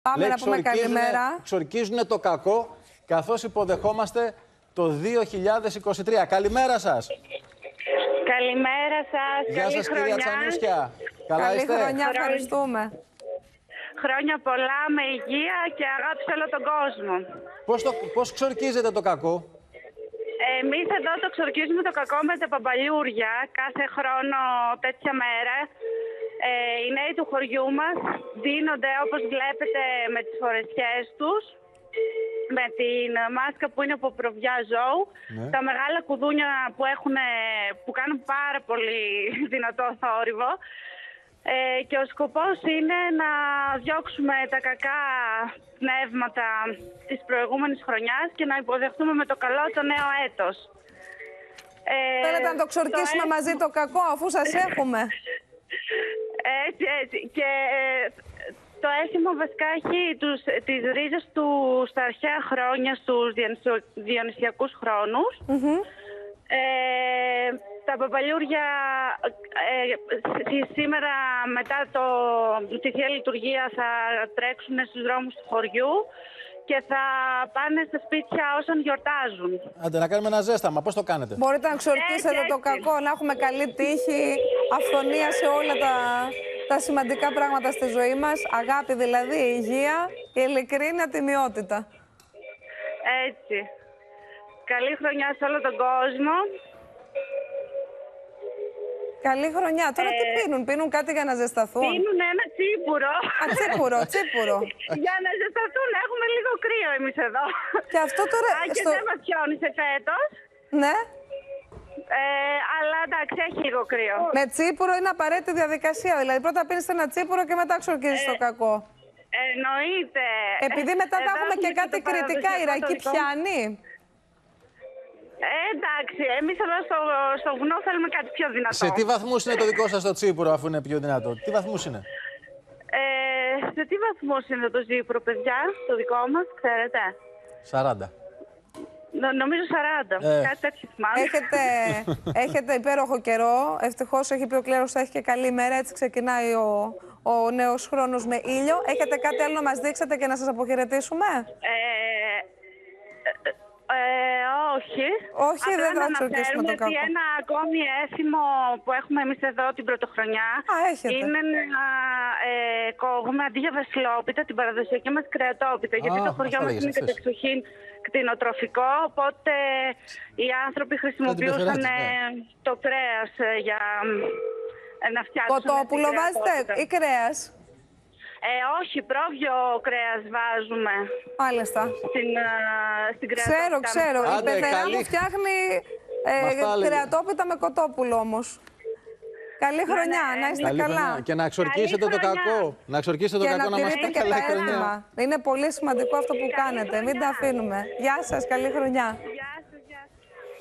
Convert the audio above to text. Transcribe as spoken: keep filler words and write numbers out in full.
Πάμε Λέει, να πούμε καλημέρα. Ξορκίζουνε το κακό, καθώς υποδεχόμαστε το δύο χιλιάδες είκοσι τρία. Καλημέρα σας. Καλημέρα σας. Γεια Καλή σας, χρονιά. κυρία Τσανούσια. Καλά Καλή είστε? χρονιά, ευχαριστούμε. Χρόνια πολλά με υγεία και αγάπη σε όλο τον κόσμο. Πώς, το, πώς ξορκίζετε το κακό? Εμείς εδώ το ξορκίζουμε το κακό με τα παπαλιούρια κάθε χρόνο τέτοια μέρα. Ε, οι νέοι του χωριού μας δίνονται, όπως βλέπετε, με τις φορεσιές τους, με την μάσκα που είναι από προβιά ζώου, ναι. τα μεγάλα κουδούνια που, έχουν, που κάνουν πάρα πολύ δυνατό θόρυβο. Ε, και ο σκοπός είναι να διώξουμε τα κακά πνεύματα της προηγούμενης χρονιάς και να υποδεχτούμε με το καλό το νέο έτος. Ε, Θέλετε να το ξορκίσουμε το μαζί το κακό, αφού σας έχουμε. Έτσι, έτσι. Και ε, το αίσθημα βασικά έχει τους, τις ρίζες του στα αρχαία χρόνια, στους διονυσιακούς χρόνους. Mm-hmm. ε, τα παπαλιούρια ε, σήμερα μετά το, τη Θεία Λειτουργία θα τρέξουν στους δρόμους του χωριού και θα πάνε στα σπίτια όσων γιορτάζουν. Άντε, να κάνουμε ένα ζέσταμα. Πώς το κάνετε? Μπορείτε να ξορκίσετε έτσι, το έτσι. κακό, να έχουμε καλή τύχη, αυθονία σε όλα τα, τα σημαντικά πράγματα στη ζωή μας. Αγάπη δηλαδή, υγεία, η ειλικρίνεια, τιμιότητα. Έτσι. Καλή χρονιά σε όλο τον κόσμο. Καλή χρονιά. Τώρα Ε, τι πίνουν, πίνουν κάτι για να ζεσταθούν? Πίνουν ένα τσίπουρο. Α, τσίπουρο, τσίπουρο. Για να ζεσταθούν, έχουμε λίγο κρύο εμείς εδώ. Και αυτό τώρα... Α, και στο... δεν μας πιώνησε φέτος. Ναι. Ε, αλλά εντάξει, έχει λίγο κρύο. Με τσίπουρο είναι απαραίτητη διαδικασία. Δηλαδή, πρώτα πίνεις ένα τσίπουρο και μετά ξορκίζεις Ε, το κακό. Εννοείται. Επειδή μετά θα Εδώ έχουμε και κάτι το κριτικά, η παραδοσιακό ρακή το δικό. πιάνει. Ε, εντάξει, εμείς εδώ στο, στο βουνό θέλουμε κάτι πιο δυνατό. Σε τι βαθμούς είναι το δικό σας το τσίπουρο, αφού είναι πιο δυνατό? Τι βαθμούς είναι? Ε, σε τι βαθμούς είναι το τσίπουρο, παιδιά, το δικό μας, ξέρετε? σαράντα. Νο, νομίζω σαράντα. Ε. Κάτι τέτοιο θυμάμαι. Έχετε, έχετε υπέροχο καιρό. Ευτυχώς έχει πει ο Κλέρος, θα έχει και καλή μέρα. Έτσι ξεκινάει ο, ο νέος χρόνος με ήλιο. Έχετε κάτι άλλο να μας δείξετε και να σας αποχαιρετήσουμε? Ε, ε, όχι. Όχι, Απλά δεν θα να ξορκίσουμε το αναφέρουμε ότι κακό. ένα ακόμη έθιμο που έχουμε εμείς εδώ την πρωτοχρονιά Α, έχετε. είναι να ε, κόβουμε αντί για βασιλόπιτα την παραδοσιακή μας κρεατόπιτα. Γιατί Α, το χωριό αυτό μας λέγες είναι εχθές. κατεξοχήν κτηνοτροφικό, οπότε οι άνθρωποι χρησιμοποιούσαν πεθεράτης, ε, ναι. το κρέας ε, για ε, να φτιάξουν Κοτόπουλο την βάζετε κρεατόπιτα. ή κρέας? Ε, όχι, πρόβιο κρέας βάζουμε Μάλιστα. στην, ε, στην κρεατόπιτα. Ξέρω, ξέρω. Η Άντε, πεθερά καλή. μου φτιάχνει Μας τα ε, έλεγε. κρεατόπιτα με κοτόπουλο όμως. Καλή χρονιά, ναι, να είστε Καλή καλά. χρονιά. Και να ξορκίσετε το χρονιά. κακό. Να ξορκίσετε το Και κακό, να να μας τηρείτε πείτε και καλή τα χρονιά. έθιμα. Είναι πολύ σημαντικό αυτό που κάνετε. Μην τα αφήνουμε. Γεια σας, καλή χρονιά.